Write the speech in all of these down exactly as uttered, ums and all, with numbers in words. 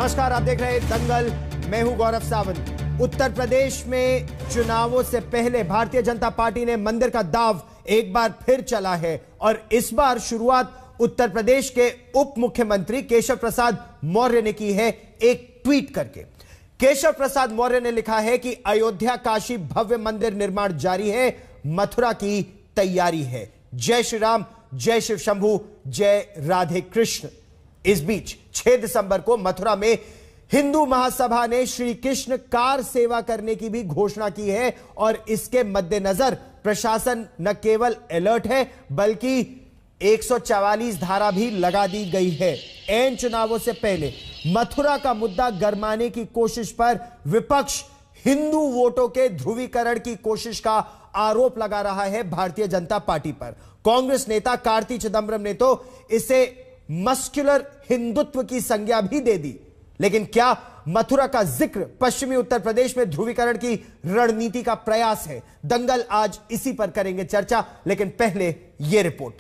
नमस्कार, आप देख रहे हैं दंगल। मैं हूं गौरव सावंत। उत्तर प्रदेश में चुनावों से पहले भारतीय जनता पार्टी ने मंदिर का दाव एक बार फिर चला है और इस बार शुरुआत उत्तर प्रदेश के उप मुख्यमंत्री केशव प्रसाद मौर्य ने की है एक ट्वीट करके। केशव प्रसाद मौर्य ने लिखा है कि अयोध्या काशी भव्य मंदिर निर्माण जारी है, मथुरा की तैयारी है। जय श्री राम, जय शिव शंभू, जय राधे कृष्ण। इस बीच छह दिसंबर को मथुरा में हिंदू महासभा ने श्री कृष्ण कार सेवा करने की भी घोषणा की है और इसके मद्देनजर प्रशासन न केवल अलर्ट है बल्कि एक सौ चवालीस धारा भी लगा दी गई है। ऐन चुनावों से पहले मथुरा का मुद्दा गरमाने की कोशिश पर विपक्ष हिंदू वोटों के ध्रुवीकरण की कोशिश का आरोप लगा रहा है भारतीय जनता पार्टी पर। कांग्रेस नेता कार्ति चिदंबरम ने तो इसे मस्कुलर हिंदुत्व की संज्ञा भी दे दी। लेकिन क्या मथुरा का जिक्र पश्चिमी उत्तर प्रदेश में ध्रुवीकरण की रणनीति का प्रयास है? दंगल आज इसी पर करेंगे चर्चा, लेकिन पहले यह रिपोर्ट।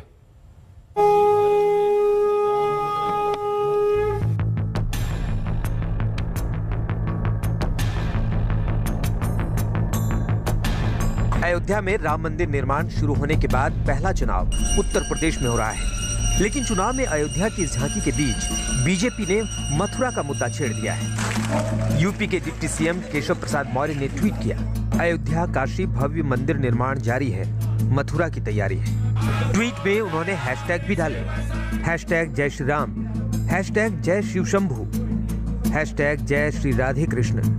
अयोध्या में राम मंदिर निर्माण शुरू होने के बाद पहला चुनाव उत्तर प्रदेश में हो रहा है, लेकिन चुनाव में अयोध्या की झांकी के बीच बीजेपी ने मथुरा का मुद्दा छेड़ दिया है। यूपी के डिप्टी सीएम केशव प्रसाद मौर्य ने ट्वीट किया, अयोध्या काशी भव्य मंदिर निर्माण जारी है, मथुरा की तैयारी है। ट्वीट में उन्होंने हैशटैग भी डाले, हैशटैग जय श्री राम, हैशटैग जय शिव शंभू, हैशटैग जय श्री राधे कृष्ण।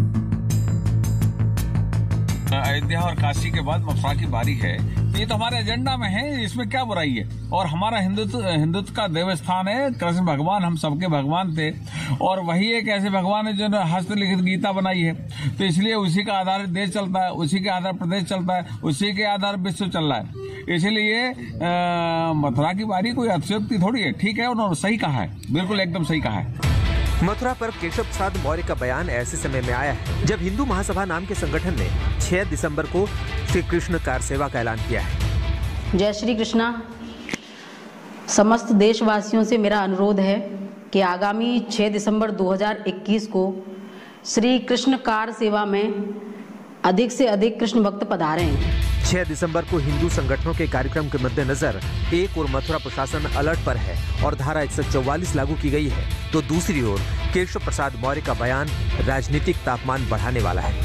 अयोध्या और काशी के बाद मथुरा की बारी है, ये तो हमारे एजेंडा में है, इसमें क्या बुराई है। और हमारा हिंदुत्व हिंदुत्व का देवस्थान है। कृष्ण भगवान हम सबके भगवान थे और वही एक ऐसे भगवान है जिन्होंने हस्तलिखित गीता बनाई है, तो इसलिए उसी का आधार देश चलता है, उसी के आधार प्रदेश चलता है, उसी के आधार विश्व चल रहा है। इसलिए मथुरा की बारी कोई अतिशयोक्ति थोड़ी है। ठीक है, उन्होंने सही कहा है, बिल्कुल एकदम सही कहा है। मथुरा पर केशव प्रसाद मौर्य का बयान ऐसे समय में आया है जब हिंदू महासभा नाम के संगठन ने छह दिसंबर को श्री कृष्ण कार सेवा का ऐलान किया है। जय श्री कृष्णा। समस्त देशवासियों से मेरा अनुरोध है कि आगामी छह दिसंबर दो हज़ार इक्कीस को श्री कृष्ण कार सेवा में अधिक से अधिक कृष्ण भक्त पधारें। छह दिसंबर को हिंदू संगठनों के कार्यक्रम के मद्देनजर एक और मथुरा प्रशासन अलर्ट पर है और धारा एक सौ चौवालीस लागू की गई है, तो दूसरी ओर केशव प्रसाद मौर्य का बयान राजनीतिक तापमान बढ़ाने वाला है।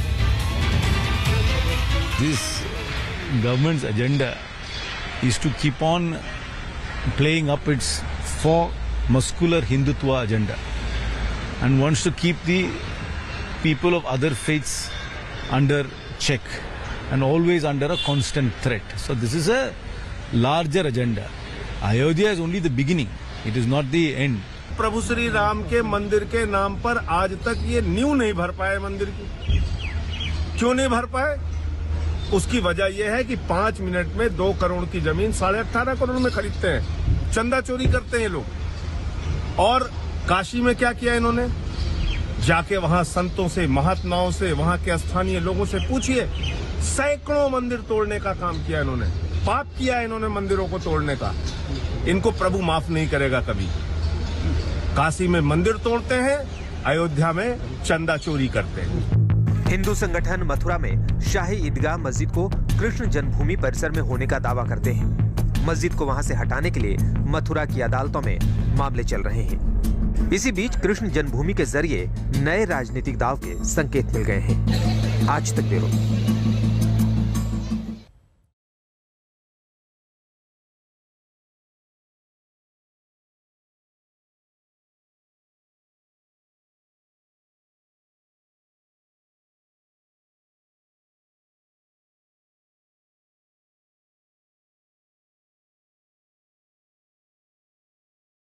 This government's agenda is to keep on playing up its for muscular Hindutva agenda and wants to keep the people of other faiths under check and always under a constant threat. So this is a larger agenda. Ayodhya is only the beginning. It is not the end. प्रभु श्री राम के मंदिर के नाम पर आज तक ये नींव नहीं भर पाए मंदिर की। क्यों नहीं भर पाए? उसकी वजह यह है कि पांच मिनट में दो करोड़ की जमीन साढ़े अठारह करोड़ में खरीदते हैं, चंदा चोरी करते हैं लोग। और काशी में क्या किया इन्होंने? जाके वहां संतों से, महात्माओं से, वहां के स्थानीय लोगों से पूछिए, सैकड़ों मंदिर तोड़ने का काम किया इन्होंने। पाप किया इन्होंने मंदिरों को तोड़ने का। इनको प्रभु माफ नहीं करेगा कभी। काशी में मंदिर तोड़ते हैं, अयोध्या में चंदा चोरी करते हैं। हिंदू संगठन मथुरा में शाही ईदगाह मस्जिद को कृष्ण जन्मभूमि परिसर में होने का दावा करते हैं। मस्जिद को वहां से हटाने के लिए मथुरा की अदालतों में मामले चल रहे हैं। इसी बीच कृष्ण जन्मभूमि के जरिए नए राजनीतिक दाव के संकेत मिल गए हैं। आज तक ब्यूरो।